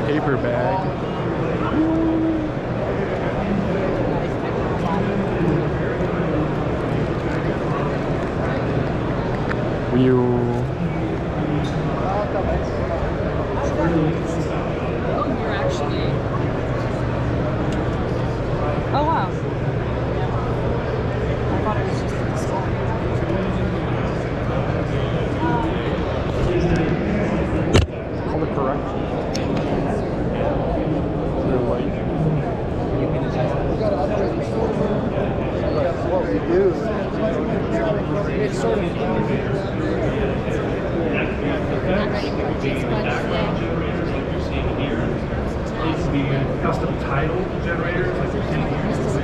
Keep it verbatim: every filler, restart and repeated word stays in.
paper bag. You Oh, you're actually. Oh wow. I thought it was just a display. color correction. They're light. What we do, it's sort of Not ready for the G sponge today. Custom title generators, like